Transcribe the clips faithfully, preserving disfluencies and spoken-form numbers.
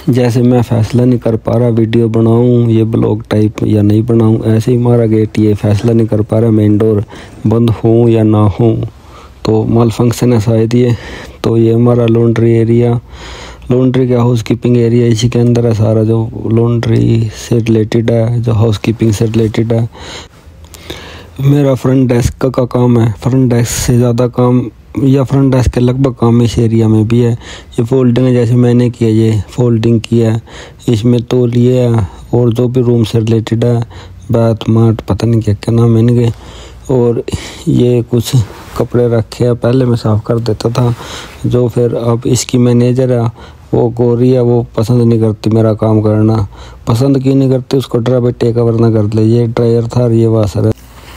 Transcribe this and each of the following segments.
जैसे मैं फ़ैसला नहीं कर पा रहा वीडियो बनाऊं ये ब्लॉग टाइप या नहीं बनाऊं, ऐसे ही हमारा गेट ये फ़ैसला नहीं कर पा रहा मेन डोर बंद हो या ना हो। तो माल फंक्शन है शायद ये। तो ये हमारा लॉन्ड्री एरिया, लॉन्ड्री का हाउस कीपिंग एरिया इसी के अंदर है सारा, जो लॉन्ड्री से रिलेटेड है, जो हाउस कीपिंग से रिलेटेड है। मेरा फ्रंट डेस्क का, का काम है। फ्रंट डेस्क से ज़्यादा काम या फ्रंट डेस्क के लगभग काम इस एरिया में भी है। ये फोल्डिंग है, जैसे मैंने किया ये फोल्डिंग किया है। इसमें तौलिए है और जो भी रूम से रिलेटेड है, बैत माट पता नहीं क्या क्या नाम है इनके। और ये कुछ कपड़े रखे हैं, पहले मैं साफ़ कर देता था, जो फिर अब इसकी मैनेजर है वो गोरी है, वो पसंद नहीं करती मेरा काम करना। पसंद क्यों नहीं करती, उसको ड्रा पे टेक ओवर ना कर ले। ये ड्रायर था और ये वाशर है।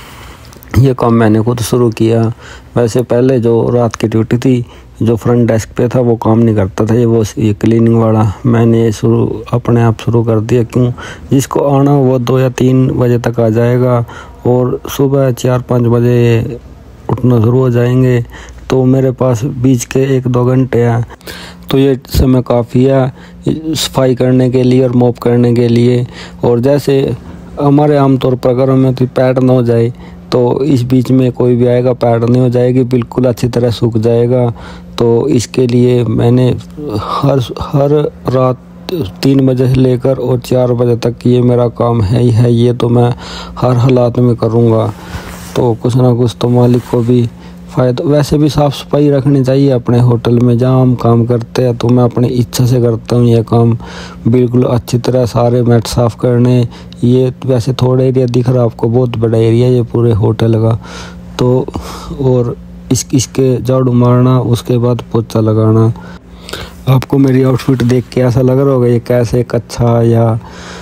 ये काम मैंने खुद शुरू किया। वैसे पहले जो रात की ड्यूटी थी, जो फ्रंट डेस्क पे था वो काम नहीं करता था, ये वो ये क्लीनिंग वाला मैंने ये शुरू अपने आप शुरू कर दिया। क्यों, जिसको आना वो दो या तीन बजे तक आ जाएगा और सुबह चार पाँच बजे उठना शुरू हो जाएंगे। तो मेरे पास बीच के एक दो घंटे हैं, तो ये समय काफ़ी है सफाई करने के लिए और मॉप करने के लिए। और जैसे हमारे आमतौर पर अगर हमें तो पैड ना हो जाए, तो इस बीच में कोई भी आएगा पैड नहीं हो जाएगी, बिल्कुल अच्छी तरह सूख जाएगा। तो इसके लिए मैंने हर हर रात तीन बजे से लेकर और चार बजे तक ये मेरा काम है ही है। ये तो मैं हर हालात में करूँगा, तो कुछ ना कुछ तो मालिक को भी फ़ायदा। वैसे भी साफ़ सफाई रखनी चाहिए अपने होटल में जहाँ हम काम करते हैं, तो मैं अपनी इच्छा से करता हूँ ये काम, बिल्कुल अच्छी तरह सारे मैट साफ़ करने। ये वैसे थोड़ा एरिया दिख रहा है आपको, बहुत बड़ा एरिया ये पूरे होटल का। तो और इस इसके झाड़ू मारना, उसके बाद पोछा लगाना। आपको मेरी आउटफिट देख के ऐसा लग रहा होगा ये कैसे कच्छा या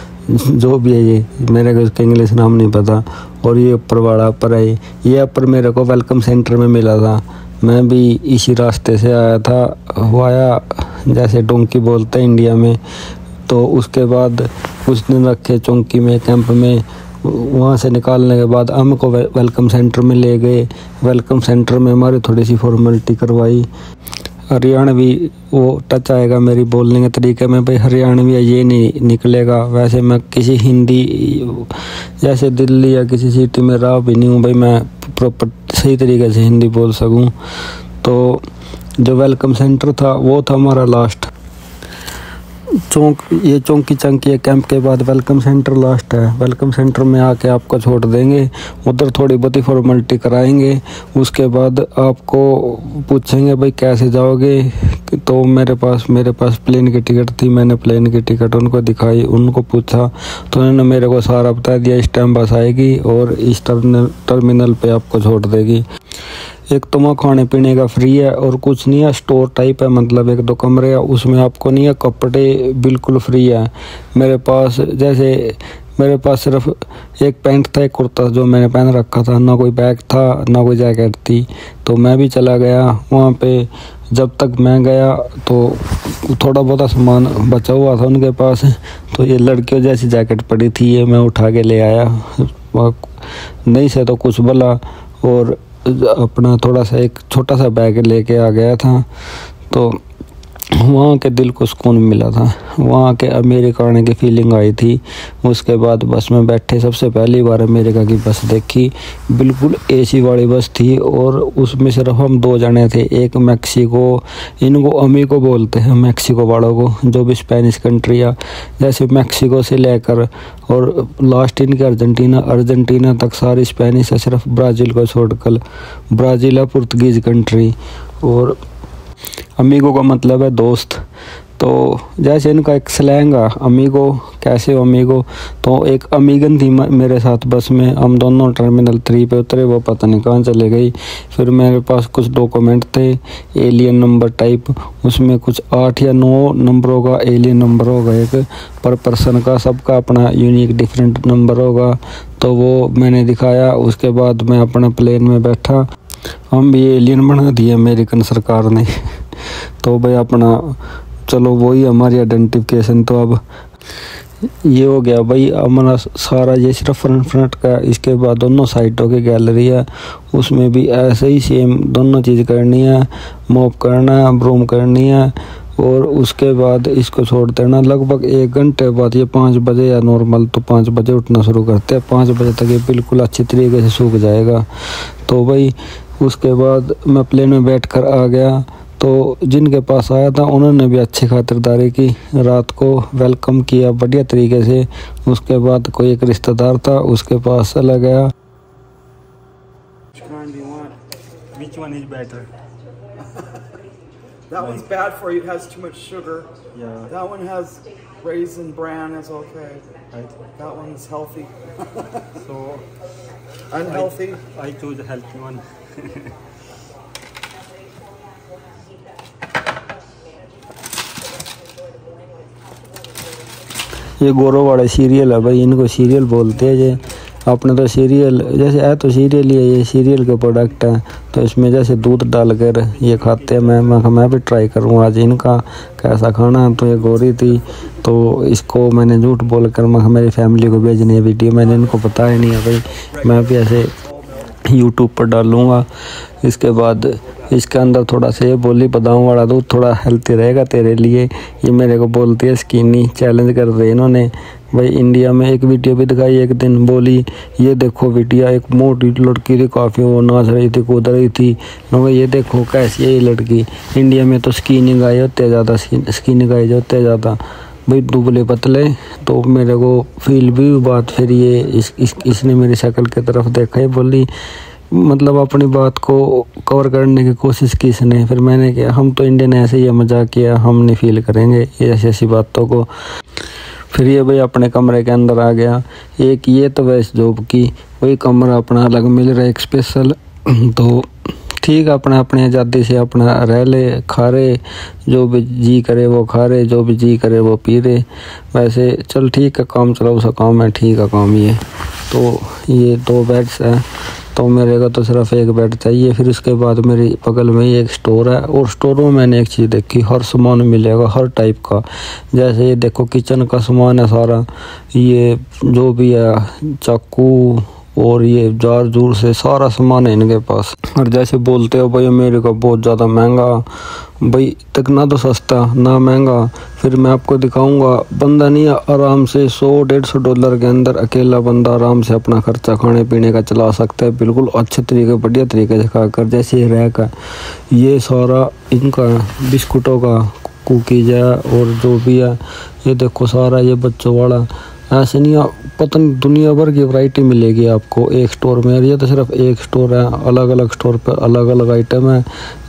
जो भी है, ये मेरे को उसका इंग्लिश नाम नहीं पता। और ये ऊपर वाला अपर है, ये अपर मेरे को वेलकम सेंटर में मिला था। मैं भी इसी रास्ते से आया था, वाया जैसे डोंकी बोलते हैं इंडिया में। तो उसके बाद कुछ दिन रखे चौंकी में, कैंप में। वहाँ से निकालने के बाद हमको वे, वेलकम सेंटर में ले गए। वेलकम सेंटर में हमारी थोड़ी सी फॉर्मेलिटी करवाई। हरियाणवी वो टच आएगा मेरी बोलने के तरीके में, भाई हरियाणवी ये नहीं निकलेगा। वैसे मैं किसी हिंदी जैसे दिल्ली या किसी सिटी में रहा भी नहीं हूँ भाई मैं प्रॉपर सही तरीके से हिंदी बोल सकूँ। तो जो वेलकम सेंटर था वो था हमारा लास्ट चौंक। ये चौंकी चंकी है, कैंप के बाद वेलकम सेंटर लास्ट है। वेलकम सेंटर में आके आपको छोड़ देंगे, उधर थोड़ी बहुत ही फॉर्मेलिटी कराएंगे। उसके बाद आपको पूछेंगे भाई कैसे जाओगे। तो मेरे पास मेरे पास प्लेन की टिकट थी, मैंने प्लेन की टिकट उनको दिखाई, उनको पूछा तो उन्होंने मेरे को सारा बता दिया, इस टाइम बस आएगी और इस टर्मिनल टर्मिनल पे आपको छोड़ देगी। एक तो वहाँ खाने पीने का फ्री है और कुछ नहीं है, स्टोर टाइप है, मतलब एक दो कमरे है, उसमें आपको नहीं है। कपड़े बिल्कुल फ्री है। मेरे पास जैसे मेरे पास सिर्फ एक पैंट था, एक कुर्ता जो मैंने पहन रखा था, ना कोई बैग था ना कोई जैकेट थी। तो मैं भी चला गया वहाँ पे। जब तक मैं गया तो थोड़ा बहुत सामान बचा हुआ था उनके पास, तो ये लड़कियों जैसी जैकेट पड़ी थी, ये मैं उठा के ले आया। नहीं से तो कुछ बोला और अपना थोड़ा सा एक छोटा सा बैग लेके आ गया था। तो वहाँ के दिल को सुकून मिला था, वहाँ के अमेरिका आने की फीलिंग आई थी। उसके बाद बस में बैठे, सबसे पहली बार अमेरिका की बस देखी। बिल्कुल एसी वाली बस थी और उसमें सिर्फ हम दो जने थे। एक मैक्सिको, इनको अमीगो बोलते हैं मैक्सिको वालों को, जो भी स्पेनिश कंट्री है। जैसे मैक्सिको से लेकर और लास्ट इनके अर्जेंटीना अर्जेंटीना तक सारी स्पेनिश है, सिर्फ ब्राज़ील को छोड़कर। ब्राज़ील है पुर्तगीज़ कंट्री। और अमीगो का मतलब है दोस्त। तो जैसे इनका एक स्लैंग है अमीगो, कैसे हो अमीगो। तो एक अमीगन थी मेरे साथ बस में, हम दोनों टर्मिनल थ्री पे उतरे, वो पता नहीं कहाँ चले गई। फिर मेरे पास कुछ डॉक्यूमेंट थे एलियन नंबर टाइप, उसमें कुछ आठ या नौ नंबरों का एलियन नंबर होगा एक पर पर्सन का, सबका अपना यूनिक डिफरेंट नंबर होगा। तो वो मैंने दिखाया। उसके बाद मैं अपना प्लेन में बैठा। हम भी एलियन बना दिए अमेरिकन सरकार ने। तो भाई अपना चलो वही हमारी आइडेंटिफिकेशन। तो अब ये हो गया भाई हमारा सारा, ये सिर्फ फ्रंट फ्रंट का। इसके बाद दोनों साइडों की गैलरी है, उसमें भी ऐसे ही सेम दोनों चीज़ करनी है। मॉप करना है, ब्रूम करनी है और उसके बाद इसको छोड़ देना। लगभग एक घंटे बाद ये पाँच बजे या नॉर्मल तो पाँच बजे उठना शुरू करते हैं, पाँच बजे तक ये बिल्कुल अच्छी तरीके से सूख जाएगा। तो भाई उसके बाद मैं प्लेन में बैठ कर आ गया। तो जिनके पास आया था उन्होंने भी अच्छी खातिरदारी की, रात को वेलकम किया बढ़िया तरीके से। उसके बाद कोई एक रिश्तेदार था, उसके पास चला गया। Which one is better? That one's bad for you. It has too much sugar. Yeah. That one has raisin bran. Is okay. Right. That one's healthy. So Unhealthy. I, I choose a healthy one. ये गोरो वाले serial है भाई, इनको serial बोलते हैं। ये आपने तो सीरियल जैसे है तो सीरियल ही है, ये सीरियल के प्रोडक्ट हैं। तो इसमें जैसे दूध डालकर ये खाते हैं। मैं मैं मैं भी ट्राई करूँगा आज इनका कैसा खाना है। तो ये गोरी थी, तो इसको मैंने झूठ बोल कर मैं मेरी फैमिली को भेजनी है वीडियो। मैंने इनको बताया नहीं है भाई, मैं भी ऐसे यूट्यूब पर डालूँगा। इसके बाद इसके अंदर थोड़ा सा ये बोली बादाम वाला दूध थोड़ा हेल्थी रहेगा तेरे लिए। ये मेरे को बोलती है स्किनी, चैलेंज कर रहे इन्होंने भाई। इंडिया में एक वीडियो भी दिखाई एक दिन, बोली ये देखो वीडियो, एक मोटी लड़की थी काफ़ी, वो नाच रही थी, कूद रही थी। मैं ये देखो कैसी है ये लड़की। इंडिया में तो स्किनी गाय होते ज़्यादा, स्किनी गाय जो होते ज़्यादा भाई, दुबले पतले। तो मेरे को फील भी बात, फिर ये इस, इस इसने मेरी शक्ल की तरफ देखा ही, बोली मतलब अपनी बात को कवर करने की कोशिश की इसने। फिर मैंने किया हम तो इंडियन ऐसे ही मजाक किया, हम नहीं फील करेंगे ये ऐसी ऐसी बातों को। फिर ये भाई अपने कमरे के अंदर आ गया। एक ये तो वैसे जॉब की वही कमरा अपना अलग मिल रहा है एक स्पेशल। तो ठीक अपना अपनी आज़ादी से अपना रह ले, खा रहे जो भी जी करे वो खा रहे, जो भी जी करे वो पी रहे। वैसे चल ठीक है, काम चलाओ उसका काम है, ठीक है काम ये। तो ये दो बेड्स हैं, तो मेरे को तो सिर्फ एक बेड चाहिए। फिर उसके बाद मेरी बगल में ही एक स्टोर है, और स्टोर में मैंने एक चीज़ देखी, हर सामान मिलेगा हर टाइप का। जैसे ये देखो किचन का सामान है सारा, ये जो भी है चाकू और ये जार जूर से सारा सामान है इनके पास। और जैसे बोलते हो भाई अमेरिका बहुत ज़्यादा महंगा, भाई तक ना तो सस्ता ना महंगा। फिर मैं आपको दिखाऊंगा, बंदा नहीं आराम से सौ डेढ़ सौ डॉलर के अंदर अकेला बंदा आराम से अपना खर्चा खाने पीने का चला सकता है, बिल्कुल अच्छे तरीके बढ़िया तरीके से खाकर। जैसे ये रैक है, ये सारा इनका बिस्कुटों का कुकीज है और जो भी है, ये देखो सारा ये बच्चों वाला। ऐसे नहीं पता नहीं दुनिया भर की वैरायटी मिलेगी आपको एक स्टोर में। ये तो सिर्फ एक स्टोर है, अलग अलग स्टोर पर अलग अलग आइटम है।